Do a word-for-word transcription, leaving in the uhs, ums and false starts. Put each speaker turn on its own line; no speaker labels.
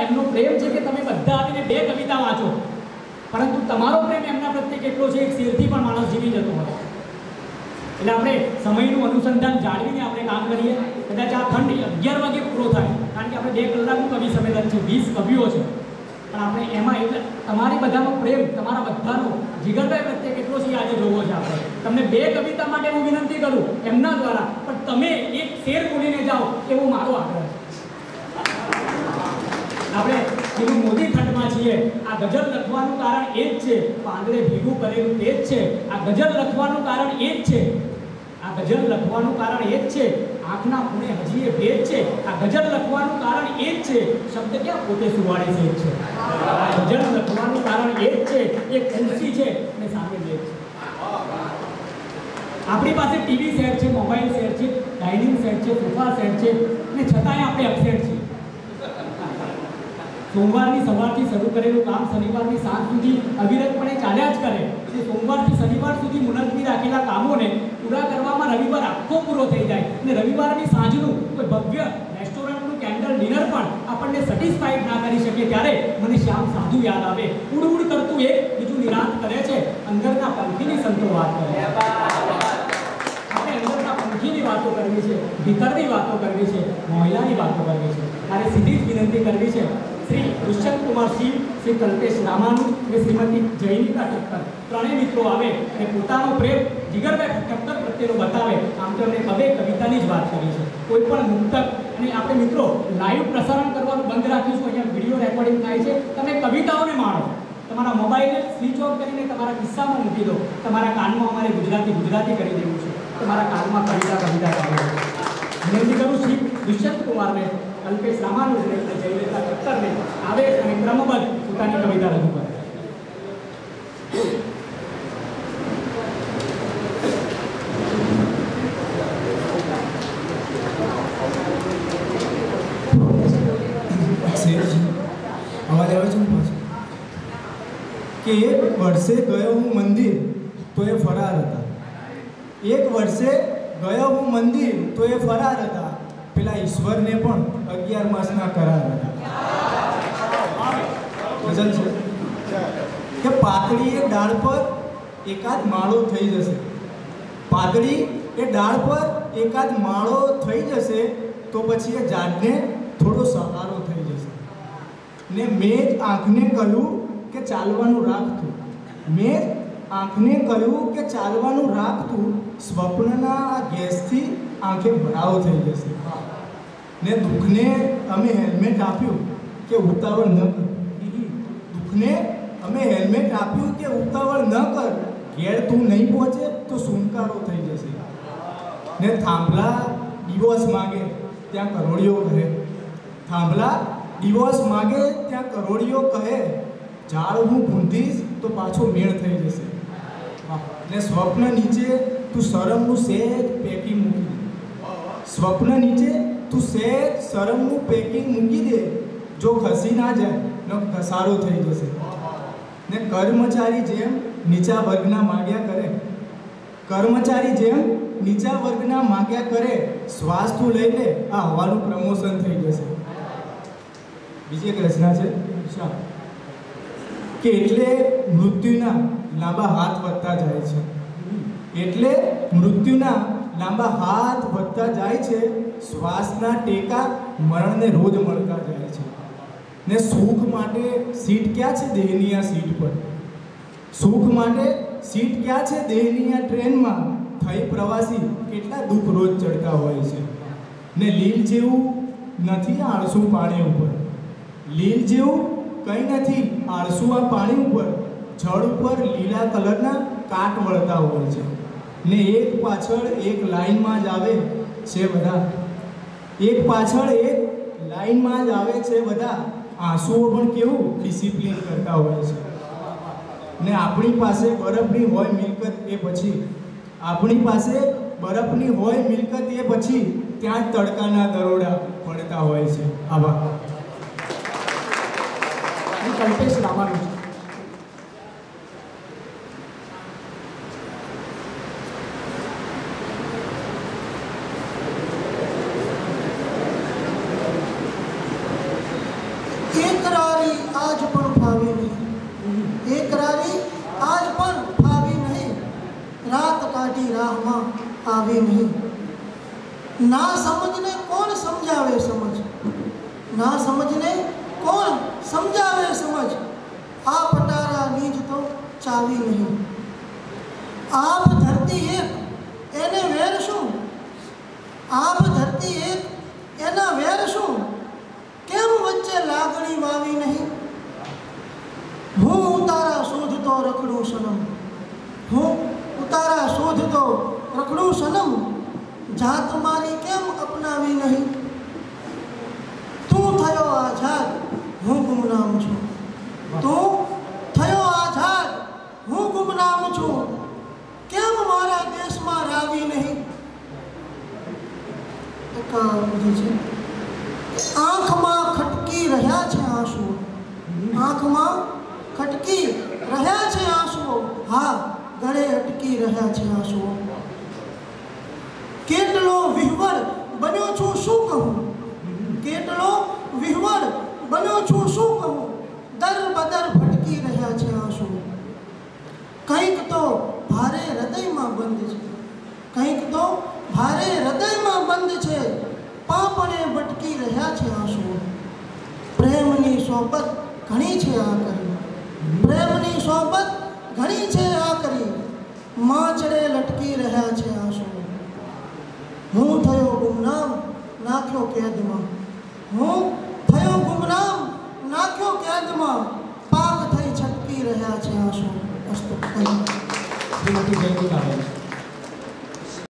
એમનો પ્રેમ છે કે તમે બધા આવીને બે કવિતા વાંચો, પરંતુ તમારો પ્રેમ એમના પ્રત્યે કેટલો છે એક શેરથી પણ માણસ જીવી જતો હોય. એટલે આપણે સમયનું અનુસંધાન જાળવીને આપણે કામ કરીએ. કદાચ આ ખંડ અગિયાર વાગે પૂરો થાય, કારણ કે આપણે બે કલાકનું કવિ સંમેલન છે, વીસ કવિઓ છે, પણ આપણે એમાં એટલે તમારી બધાનો પ્રેમ, તમારા બધાનો જીગરભાઈ પ્રત્યે કેટલો છે આજે જોવો છે આપણે. તમને બે કવિતા માટે હું વિનંતી કરું એમના દ્વારા, પણ તમે એક શેર બોલીને જાઓ એવો મારો આગ્રહ છે. આપણે જેનું મોદી ખંડમાં છીએ, આ ગઝલ લખવાનું કારણ એ જ છે, પાંદડે ભેગું કરેલું તે જ છે. આ ગઝલ લખવાનું કારણ એ જ છે, આ ગઝલ લખવાનું કારણ એ જ છે, આંખના ખૂણે હજી એ ભેદ છે. આ ગઝલ લખવાનું કારણ એ જ છે, શબ્દ ક્યાં પોતે સુવાડી છે છે. આ ગઝલ લખવાનું કારણ એ જ છે, એક ખુરશી છે અને સામે બેગ છે. આપણી પાસે ટીવી સેટ છે, મોબાઈલ સેટ છે, ડાઇનિંગ સેટ છે, સોફા સેટ છે, અને છતાંય આપણે અપસેટ છીએ. સોમવારની સવારથી શરૂ કરેલું કામ શનિવારની સાંજ સુધી અવિરતપણે ચાલ્યા જ કરે. અને સોમવારથી શનિવાર સુધી મુલતવી રાખેલા કામોને પૂરા કરવામાં રવિવાર આખો પૂરો થઈ જાય અને રવિવારની સાંજનું કોઈ ભવ્ય રેસ્ટોરન્ટનું કેન્ડલ ડિનર પણ આપણને સેટિસ્ફાઈડ ના કરી શકે. ત્યારે મને શ્યામ સાધુ યાદ આવે. ઉડ ઉડ કરતું એક બીજું નિરાંત કરે છે, અંદરના પંખીની સંતો વાત કરે. આપણે અંદરના પંખીની વાતો કરવી છે, ભીતરની વાતો કરવી છે, મહિલાની વાતો કરવી છે. મારે સીધી જ વિનંતી કરવી છે, શ્રી દુષ્યંત કુમાર સિંહ, શ્રી કલ્પેશ રામાનુ અને શ્રીમતી જયનિકા ઠક્કર ત્રણેય મિત્રો આવે અને પોતાનો પ્રેમ જીગરભાઈ ઠક્કર પ્રત્યેનો બતાવે. આમ તો એમણે હવે કવિતાની જ વાત કરી છે. કોઈ પણ મુક્તક અને આપણે મિત્રો લાઈવ પ્રસારણ કરવાનું બંધ રાખીશું. અહીંયા વિડીયો રેકોર્ડિંગ થાય છે. તમે કવિતાઓને માણો, તમારા મોબાઈલને સ્વિચ ઓફ કરીને તમારા કિસ્સામાં મૂકી દો. તમારા કાનમાં અમારે ગુજરાતી ગુજરાતી કરી દેવું છે, તમારા કાનમાં કવિતા કવિતા કરી. વિનંતી કરું શ્રી દુષ્યંત કુમારને, કલ્પેશ રામાનુ અને જયલેખા ઠક્કરને આવે અને ક્રમબદ્ધ પોતાની કવિતા રજૂ કરે.
અવાજ આવે છે કે એક વર્ષે ગયો હું મંદિર તો એ ફરાર હતા. એક વર્ષે ગયો હું મંદિર તો એ ફરાર હતા. પેલા ઈશ્વરને પણ અગિયાર માસના કરાર હતા. ગઝલ છે કે પાતળી એ ડાળ પર એકાદ માળો થઈ જશે. પાતળી એ ડાળ પર એકાદ માળો થઈ જશે તો પછી એ ઝાડને થોડો સહારો થઈ જશે. ને મેં જ આંખને કહ્યું કે ચાલવાનું રાખતું. મેં આંખને કહ્યું કે ચાલવાનું રાખતું. સ્વપ્નના આ ગેસથી આંખે ભરાવો થઈ જશે. ને દુઃખને અમે હેલ્મેટ આપ્યું કે ઉતાવળ ન કર. દુઃખને અમે હેલ્મેટ આપ્યું કે ઉતાવળ ન કર. ઘેર તું નહીં પહોંચે તો સુનકારો થઈ જશે. ને થાંભલા ડિવોર્સ માગે ત્યાં કરોડિયો કહે. થાંભલા ડિવોર્સ માગે ત્યાં કરોડિયો કહે. ઝાડ હું ભૂંધીશ તો પાછો મેળ થઈ જશે. ને સ્વપ્ન નીચે તું શરમનું સહેજ પેકિંગ મૂકી દે. સ્વપ્ન નીચે તું સહેજ શરમનું પેકિંગ મૂકી દે. જો ખસી ના જાય ન ઘસારો થઈ જશે. ને કર્મચારી જેમ નીચા વર્ગના માગ્યા કરે. કર્મચારી જેમ નીચા વર્ગના માગ્યા કરે. શ્વાસ તું લઈ લે, આ હવાનું પ્રમોશન થઈ જશે. બીજી એક રચના છે કે એટલે મૃત્યુના લાંબા હાથ વધતા જાય છે. એટલે મૃત્યુના લાંબા હાથ વધતા જાય છે. શ્વાસના ટેકા મરણને રોજ મળતા જાય છે. ને સુખ માટે સીટ ક્યાં છે દેહની આ સીટ પર. સુખ માટે સીટ ક્યાં છે દેહની આ ટ્રેનમાં. થઈ પ્રવાસી કેટલા દુઃખ રોજ ચડતા હોય છે. ને લીલ જેવું નથી આળસું પાણી ઉપર. લીલ જેવું કંઈ નથી આળસુ આ પાણી ઉપર. જળ ઉપર લીલા કલરના કાંટ વળતા હોય છે. ને એક પાછળ એક લાઈનમાં જ આવે છે બધા. એક પાછળ એક લાઈનમાં જ આવે છે બધા. આંસુઓ પણ કેવું ડિસિપ્લિન કરતા હોય છે. ને આપણી પાસે બરફની હોય મિલકત એ પછી. આપણી પાસે બરફની હોય મિલકત એ પછી ત્યાં જ તડકાના દરોડા પડતા હોય છે. આભાર.
કલ્પેશ રામાનુ
એક
આવી નહીં. ના સમજને કોણ સમજાવે સમજ, ના સમજને કોણ સમજાવે સમજ. આ પટારા નીજ તો ચાવી નહીં. આપ ધરતી એક એને વેર શું, આપ ધરતી એક એના વેર શું, કેમ વચ્ચે લાગણી વાવી નહીં. હું ઉતારા શોધતો રખડું સનમ, હું ઉતારા શોધતો રખડું સનમ. જાત મારી કેમ અપનાવી નહીં. તું થયો આઝાદ હું ગુમનામ છું, તું થયો આઝાદ હું ગુમનામ છું. કેમ મારા દેશમાં રાવી નહીં. એક બીજી છે, આંખમાં ખટકી રહ્યા છે આંસુ, આંખમાં ખટકી રહ્યા છે આંસુઓ. હા ગળે અટકી રહ્યા છે આંસુઓ. કેટલો વિહવળ બન્યો છું શું કહું, કેટલો વિહવળ બન્યો છું શું કહું. દર બદર ભટકી રહ્યા છે આંસુ. કંઈક તો ભારે હૃદયમાં બંધ છે, કંઈક તો ભારે હૃદયમાં બંધ છે. પાપણે ભટકી રહ્યા છે આંસુ. પ્રેમની સોબત ઘણી છે આ કરી, પ્રેમની સોબત ઘણી છે આ કરી. માચડે લટકી રહ્યા છે આંસુ. હું થયો ગુમનામ નાખ્યો કેદમાં, હું થયો ગુમનામ નાખ્યો કેદમાં. પાક થઈ છટકી રહ્યા છે આંસુ. અસ્તુ.
શ્રીમતી જયંતી કાળે.